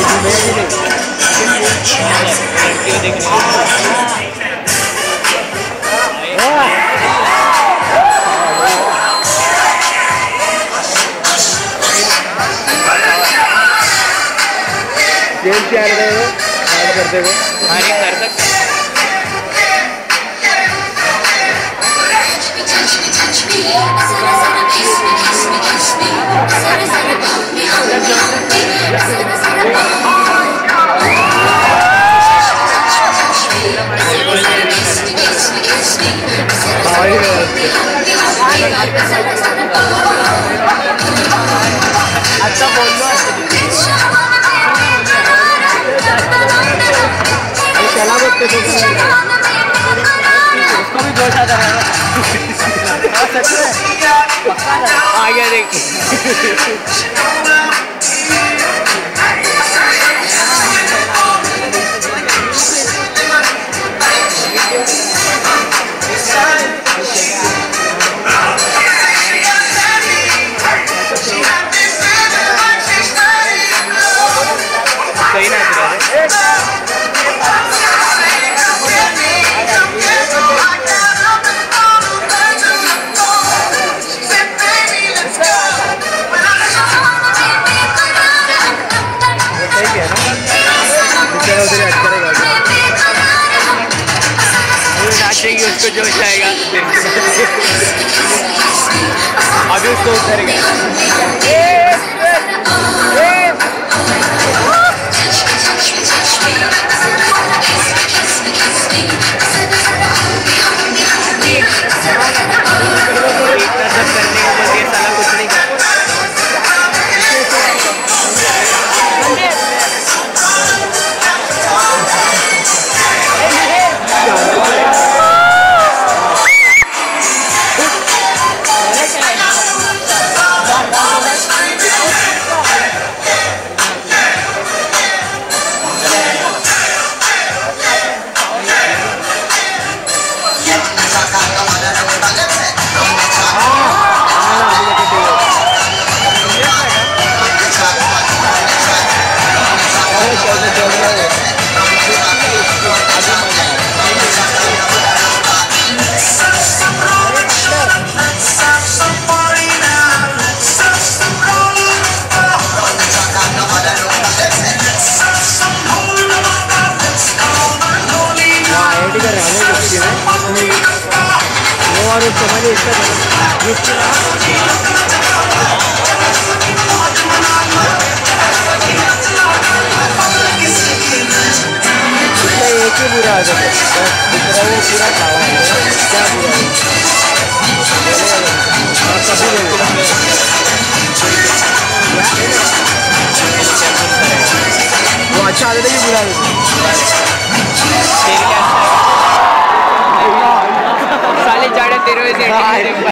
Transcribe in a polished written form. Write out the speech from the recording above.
game क्या करते हो कर सकते अच्छा बोल लो चला बोलते उसको भी जोश आता है आ गया देख सही ना नाचेगी उसको जोश आएगा अभी उसको उतरेगा और समझ इसका एक ही बुरा आ जाता है दूसरा वो पूरा खावा है क्या बुरा वो अच्छा आदत है कि बुरा साले जाड़े तेरे